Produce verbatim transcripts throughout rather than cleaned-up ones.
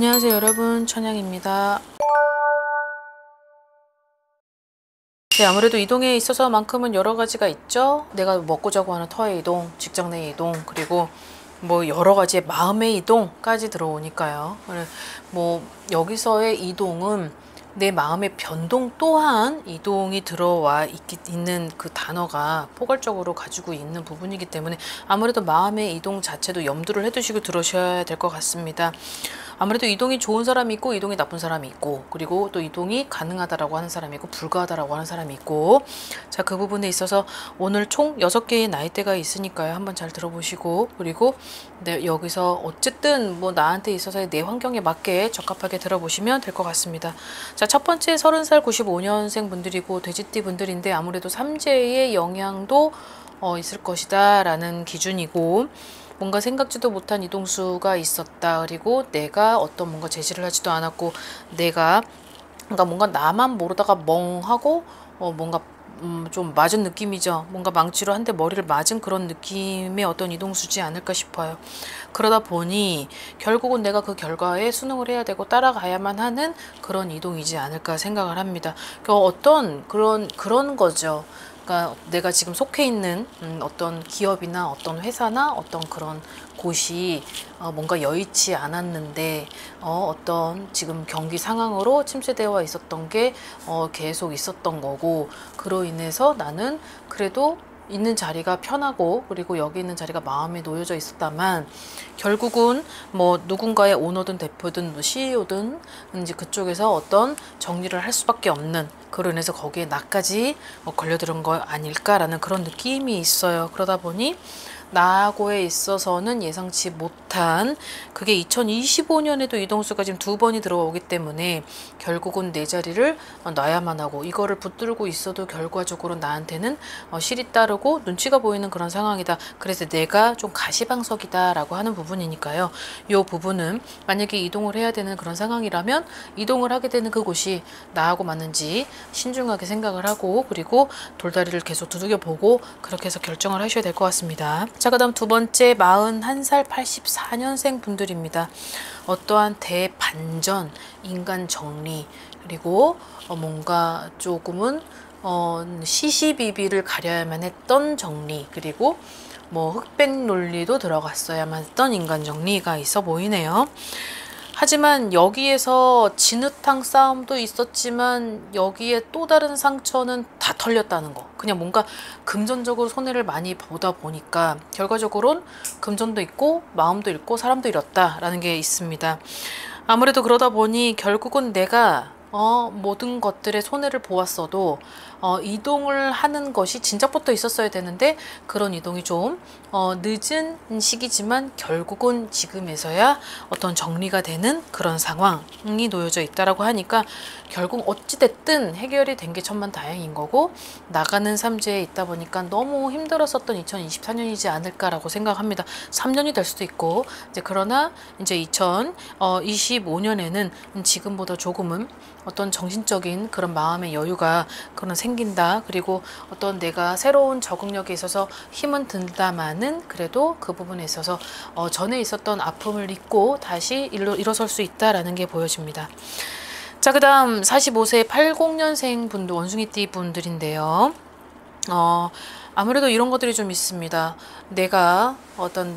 안녕하세요 여러분, 천양입니다. 네, 아무래도 이동에 있어서만큼은 여러 가지가 있죠. 내가 먹고 자고 하는 터의 이동, 직장 내 이동, 그리고 뭐 여러 가지의 마음의 이동까지 들어오니까요. 뭐 여기서의 이동은 내 마음의 변동 또한 이동이 들어와 있기, 있는 그 단어가 포괄적으로 가지고 있는 부분이기 때문에 아무래도 마음의 이동 자체도 염두를 해두시고 들으셔야 될 것 같습니다. 아무래도 이동이 좋은 사람이 있고 이동이 나쁜 사람이 있고, 그리고 또 이동이 가능하다라고 하는 사람이 있고 불가하다라고 하는 사람이 있고, 자, 그 부분에 있어서 오늘 총 여섯 개의 나이대가 있으니까요. 한번 잘 들어보시고, 그리고 네, 여기서 어쨌든 뭐 나한테 있어서의 내 환경에 맞게 적합하게 들어보시면 될 것 같습니다. 자, 첫 번째 서른 살 구십오 년생 분들이고 돼지띠 분들인데 아무래도 삼재의 영향도 어, 있을 것이다 라는 기준이고, 뭔가 생각지도 못한 이동수가 있었다. 그리고 내가 어떤 뭔가 제시를 하지도 않았고, 내가 그러니까 뭔가 나만 모르다가 멍하고 어 뭔가 음 좀 맞은 느낌이죠. 뭔가 망치로 한 대 머리를 맞은 그런 느낌의 어떤 이동수지 않을까 싶어요. 그러다 보니 결국은 내가 그 결과에 순응을 해야 되고 따라가야만 하는 그런 이동이지 않을까 생각을 합니다. 그 어떤 그런 그런 거죠. 그러니까 내가 지금 속해 있는 음, 어떤 기업이나 어떤 회사나 어떤 그런 곳이 어, 뭔가 여의치 않았는데 어, 어떤 지금 경기 상황으로 침체되어 있었던 게 어, 계속 있었던 거고, 그로 인해서 나는 그래도 있는 자리가 편하고 그리고 여기 있는 자리가 마음에 놓여져 있었다만 결국은 뭐 누군가의 오너든 대표든 뭐 씨이오든 이제 그쪽에서 어떤 정리를 할 수밖에 없는, 그로 인해서 거기에 나까지 뭐 걸려들은 거 아닐까라는 그런 느낌이 있어요. 그러다 보니 나하고에 있어서는 예상치 못한 그게 이천이십오 년에도 이동수가 지금 두 번이 들어오기 때문에 결국은 내 자리를 놔야만 하고, 이거를 붙들고 있어도 결과적으로 나한테는 실이 따르고 눈치가 보이는 그런 상황이다. 그래서 내가 좀 가시방석이다 라고 하는 부분이니까요. 이 부분은 만약에 이동을 해야 되는 그런 상황이라면 이동을 하게 되는 그곳이 나하고 맞는지 신중하게 생각을 하고, 그리고 돌다리를 계속 두들겨 보고 그렇게 해서 결정을 하셔야 될 것 같습니다. 자, 그 다음 두 번째 마흔한 살 팔십사 년생 분들입니다. 어떠한 대반전, 인간 정리, 그리고 어 뭔가 조금은 어 시시비비를 가려야만 했던 정리, 그리고 뭐 흑백 논리도 들어갔어야만 했던 인간 정리가 있어 보이네요. 하지만 여기에서 진흙탕 싸움도 있었지만 여기에 또 다른 상처는 다 털렸다는 거. 그냥 뭔가 금전적으로 손해를 많이 보다 보니까 결과적으로는 금전도 있고 마음도 잃고 사람도 잃었다라는 게 있습니다. 아무래도 그러다 보니 결국은 내가 어, 모든 것들의 손해를 보았어도 어, 이동을 하는 것이 진작부터 있었어야 되는데 그런 이동이 좀 어, 늦은 시기지만 결국은 지금에서야 어떤 정리가 되는 그런 상황이 놓여져 있다라고 하니까 결국 어찌됐든 해결이 된 게 천만다행인 거고, 나가는 삼재에 있다 보니까 너무 힘들었었던 이천이십사 년이지 않을까라고 생각합니다. 삼 년이 될 수도 있고, 이제 그러나 이제 이천이십오 년에는 지금보다 조금은 어떤 정신적인 그런 마음의 여유가 그런 생긴다. 그리고 어떤 내가 새로운 적응력에 있어서 힘은 든다마는 그래도 그 부분에 있어서 어 전에 있었던 아픔을 잊고 다시 일로, 일어설 수 있다라는 게 보여집니다. 자, 그 다음 사십오 세 팔십 년생 분들, 원숭이띠 분들인데요. 어, 아무래도 이런 것들이 좀 있습니다. 내가 어떤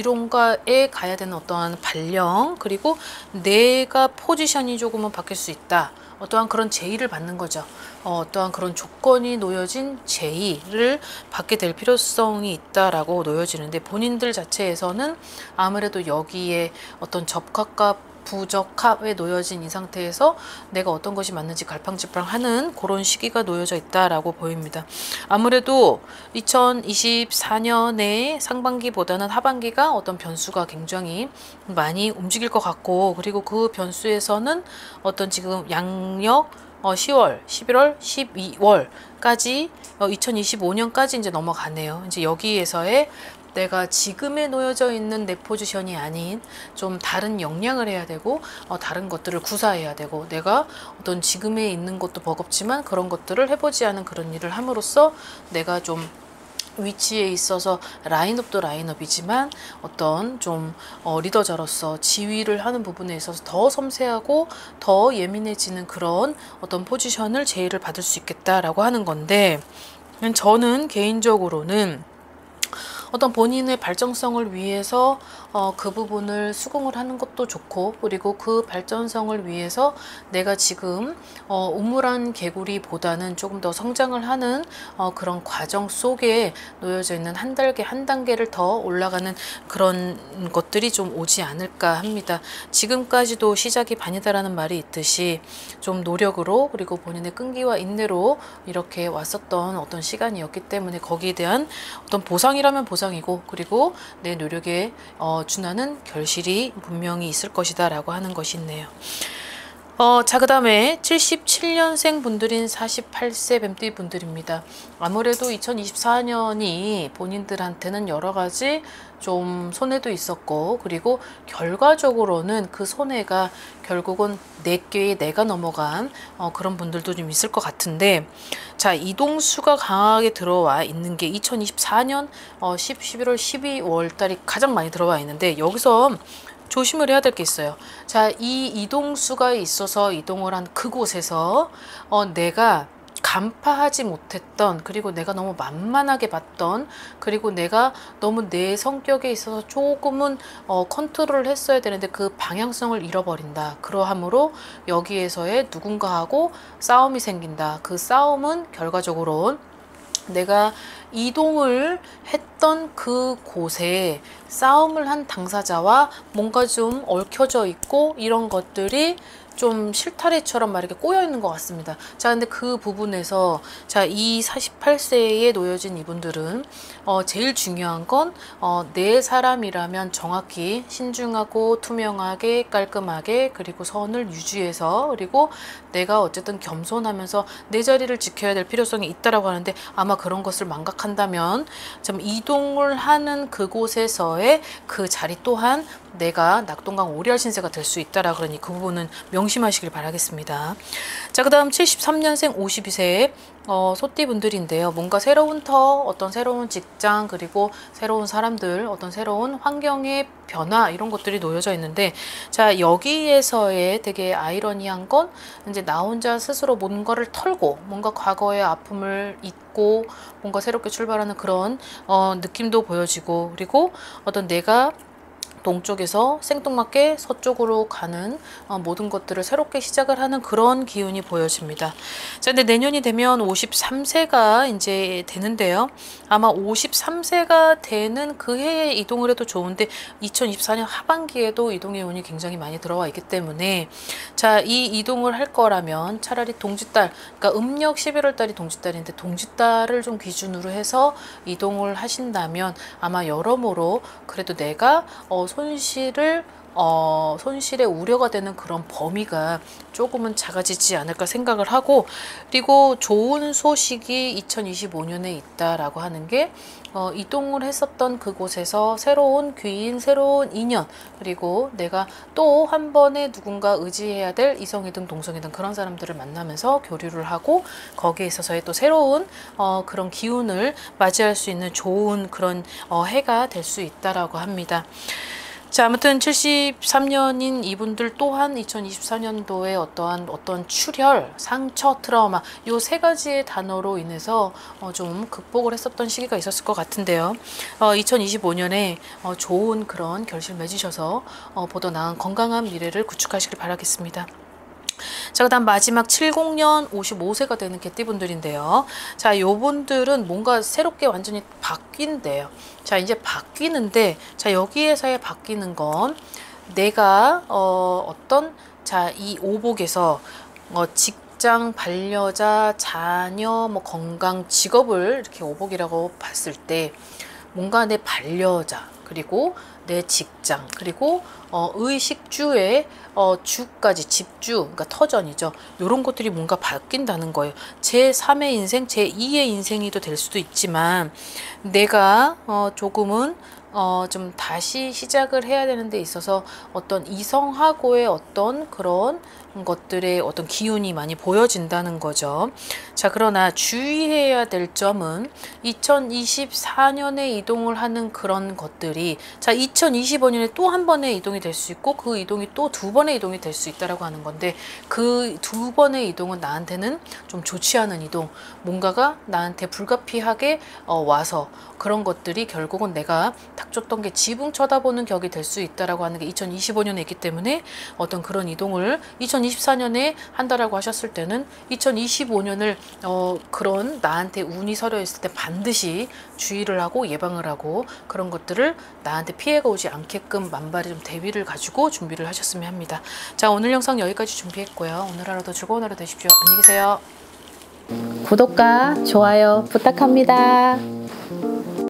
어디론가에 가야 되는 어떠한 발령, 그리고 내가 포지션이 조금은 바뀔 수 있다. 어떠한 그런 제의를 받는 거죠. 어, 어떠한 그런 조건이 놓여진 제의를 받게 될 필요성이 있다라고 놓여지는데, 본인들 자체에서는 아무래도 여기에 어떤 접합과 부적합에 놓여진 이 상태에서 내가 어떤 것이 맞는지 갈팡질팡하는 그런 시기가 놓여져 있다라고 보입니다. 아무래도 이천이십사 년의 상반기보다는 하반기가 어떤 변수가 굉장히 많이 움직일 것 같고, 그리고 그 변수에서는 어떤 지금 양력 어, 시월, 십일월, 십이월까지 어, 이천이십오 년까지 이제 넘어가네요. 이제 여기에서의 내가 지금에 놓여져 있는 내 포지션이 아닌 좀 다른 역량을 해야 되고 어, 다른 것들을 구사해야 되고, 내가 어떤 지금에 있는 것도 버겁지만 그런 것들을 해보지 않은 그런 일을 함으로써 내가 좀 위치에 있어서 라인업도 라인업이지만 어떤 좀 어, 리더자로서 지휘를 하는 부분에 있어서 더 섬세하고 더 예민해지는 그런 어떤 포지션을 제의를 받을 수 있겠다라고 하는 건데, 저는 개인적으로는 어떤 본인의 발전성을 위해서 어, 그 부분을 수긍을 하는 것도 좋고, 그리고 그 발전성을 위해서 내가 지금 어, 우물한 개구리보다는 조금 더 성장을 하는 어, 그런 과정 속에 놓여져 있는 한 단계 한 단계를 더 올라가는 그런 것들이 좀 오지 않을까 합니다. 지금까지도 시작이 반이다라는 말이 있듯이 좀 노력으로, 그리고 본인의 끈기와 인내로 이렇게 왔었던 어떤 시간이었기 때문에 거기에 대한 어떤 보상이라면 보상이고, 그리고 내 노력에 어, 준하는 결실이 분명히 있을 것이다 라고 하는 것이 있네요. 어, 자, 그 다음에 칠십칠 년생 분들인 사십팔 세 뱀띠 분들입니다. 아무래도 이천이십사 년이 본인들한테는 여러 가지 좀 손해도 있었고, 그리고 결과적으로는 그 손해가 결국은 내 꾀에 내가 넘어간 어, 그런 분들도 좀 있을 것 같은데, 자, 이동수가 강하게 들어와 있는 게 이천이십사 년 어, 십, 십일월, 십이월 달이 가장 많이 들어와 있는데, 여기서 조심을 해야 될 게 있어요. 자, 이 이동수가 있어서 이동을 한 그곳에서 어, 내가 간파하지 못했던, 그리고 내가 너무 만만하게 봤던, 그리고 내가 너무 내 성격에 있어서 조금은 어, 컨트롤을 했어야 되는데 그 방향성을 잃어버린다. 그러함으로 여기에서의 누군가하고 싸움이 생긴다. 그 싸움은 결과적으로 내가 이동을 했던 그 곳에 싸움을 한 당사자와 뭔가 좀 얽혀져 있고, 이런 것들이 좀 실타래처럼 막 이렇게 꼬여 있는 것 같습니다. 자, 근데 그 부분에서 자, 이 사십팔 세에 놓여진 이분들은 어, 제일 중요한 건 어, 내 사람이라면 정확히 신중하고 투명하게 깔끔하게, 그리고 선을 유지해서, 그리고 내가 어쨌든 겸손하면서 내 자리를 지켜야 될 필요성이 있다라고 하는데, 아마 그런 것을 망각한다면 좀 이동을 하는 그곳에서의 그 자리 또한 내가 낙동강 오리알 신세가 될 수 있다라 그러니 그 부분은 명심하시길 바라겠습니다. 자, 그 다음 칠십삼 년생 오십이 세 어, 소띠 분들인데요. 뭔가 새로운 터, 어떤 새로운 직장, 그리고 새로운 사람들, 어떤 새로운 환경의 변화, 이런 것들이 놓여져 있는데, 자, 여기에서의 되게 아이러니한 건 이제 나 혼자 스스로 뭔가를 털고, 뭔가 과거의 아픔을 잊고 뭔가 새롭게 출발하는 그런 어, 느낌도 보여지고, 그리고 어떤 내가 동쪽에서 생뚱맞게 서쪽으로 가는 어, 모든 것들을 새롭게 시작을 하는 그런 기운이 보여집니다. 자, 근데 내년이 되면 오십삼 세가 이제 되는데요. 아마 오십삼 세가 되는 그 해에 이동을 해도 좋은데, 이천이십사 년 하반기에도 이동의 운이 굉장히 많이 들어와 있기 때문에, 자, 이 이동을 할 거라면 차라리 동짓달, 그러니까 음력 십일월 달이 동짓달인데 동짓달을 좀 기준으로 해서 이동을 하신다면 아마 여러모로 그래도 내가 어, 손실을 어, 손실의 우려가 되는 그런 범위가 조금은 작아지지 않을까 생각을 하고, 그리고 좋은 소식이 이천이십오 년에 있다라고 하는 게 어, 이동을 했었던 그곳에서 새로운 귀인, 새로운 인연, 그리고 내가 또 한 번에 누군가 의지해야 될 이성이든 동성이든 그런 사람들을 만나면서 교류를 하고, 거기에 있어서의 또 새로운 어, 그런 기운을 맞이할 수 있는 좋은 그런 어, 해가 될 수 있다라고 합니다. 자, 아무튼 칠십삼 년인 이분들 또한 이천이십사 년도에 어떠한 어떤 출혈, 상처, 트라우마, 요 세 가지의 단어로 인해서 어, 좀 극복을 했었던 시기가 있었을 것 같은데요. 어, 이천이십오 년에 어, 좋은 그런 결실 맺으셔서 어, 보다 나은 건강한 미래를 구축하시길 바라겠습니다. 자, 그 다음 마지막 칠십 년 오십오 세가 되는 개띠분들인데요. 자, 요분들은 뭔가 새롭게 완전히 바뀐대요. 자, 이제 바뀌는데, 자, 여기에서의 바뀌는 건 내가 어, 어떤 자, 이 오복에서 어, 직장, 반려자, 자녀, 뭐 건강, 직업을 이렇게 오복이라고 봤을 때, 뭔가 내 반려자, 그리고 내 직장, 그리고 어, 의식주에 어, 주까지 집주, 그러니까 터전이죠. 이런 것들이 뭔가 바뀐다는 거예요. 제삼의 인생, 제이의 인생이도 될 수도 있지만 내가 어, 조금은 어, 좀 다시 시작을 해야 되는 데 있어서 어떤 이성하고의 어떤 그런 것들의 어떤 기운이 많이 보여진다는 거죠. 자, 그러나 주의해야 될 점은 이천이십사 년에 이동을 하는 그런 것들이, 자, 이천이십오 년에 또 한 번의 이동이 될 수 있고 그 이동이 또 두 번의 이동이 될 수 있다라고 하는 건데, 그 두 번의 이동은 나한테는 좀 좋지 않은 이동, 뭔가가 나한테 불가피하게 어, 와서 그런 것들이 결국은 내가 딱 줬던 게 지붕 쳐다보는 격이 될 수 있다라고 하는 게 이천이십오 년에 있기 때문에, 어떤 그런 이동을 이천이십사 년에 한다라고 하셨을 때는 이천이십오 년을 어, 그런 나한테 운이 서려 있을 때 반드시 주의를 하고 예방을 하고 그런 것들을 나한테 피해가 오지 않게끔 만발의 좀 대비를 가지고 준비를 하셨으면 합니다. 자, 오늘 영상 여기까지 준비했고요. 오늘 하루도 즐거운 하루 되십시오. 안녕히 계세요. 구독과 좋아요 부탁합니다.